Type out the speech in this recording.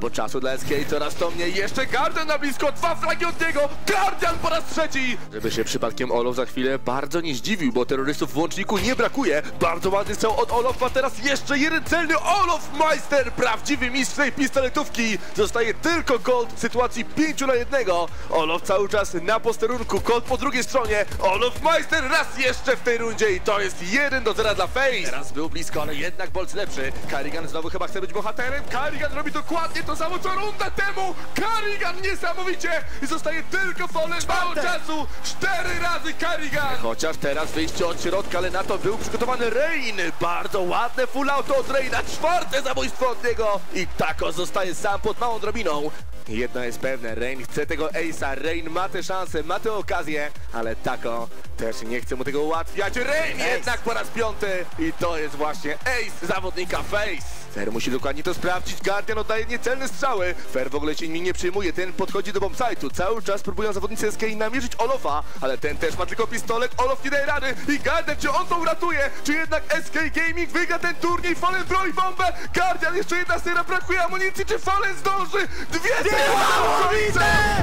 bo czasu dla SK coraz to mniej. Jeszcze Guardian na blisko, 2 flagi od niego. Guardian po raz trzeci! Żeby się przypadkiem Olof za chwilę bardzo nie zdziwił, bo terrorystów w łączniku nie brakuje. Bardzo ładny strzał od Olofa, teraz jeszcze jeden celny Olofmeister, prawdziwy mistrz tej pistoletówki. Zostaje tylko Gold w sytuacji 5 na 1. Olof cały czas na posterunku, Gold po drugiej stronie. Olofmeister raz jeszcze w tej rundzie i to jest 1-0 dla FaZe. Teraz był blisko, ale jednak Bolt lepszy. Karrigan znowu chyba chce być bohaterem. Karrigan robi dokładnie to samo co rundę temu. Karrigan niesamowicie i zostaje tylko Fallen. Mało czasu, 4 razy Karrigan. Chociaż teraz wyjście od środka, ale na to był przygotowany Rain. Bardzo ładne full auto od Raina, 4. zabójstwo od niego i Taco zostaje sam pod małą drobiną. Jedno jest pewne, Rain chce tego Ace'a, Rain ma tę szansę, ma tę okazję, ale Taco też nie chce mu tego ułatwiać. Rain jednak po raz 5 i to jest właśnie Ace zawodnika FaZe. Fer musi dokładnie to sprawdzić, Guardian oddaje niecelne strzały. Fer w ogóle się nimi nie przyjmuje, ten podchodzi do bombsite'u. Cały czas próbują zawodnicy SK namierzyć Olofa, ale ten też ma tylko pistolet, Olof nie daje rady i Guardian, czy on to uratuje? Czy jednak SK Gaming wygra ten turniej? Fallen broi bombę, Guardian, jeszcze jedna sera, brakuje amunicji, czy Fallen zdąży? 2 sekundy!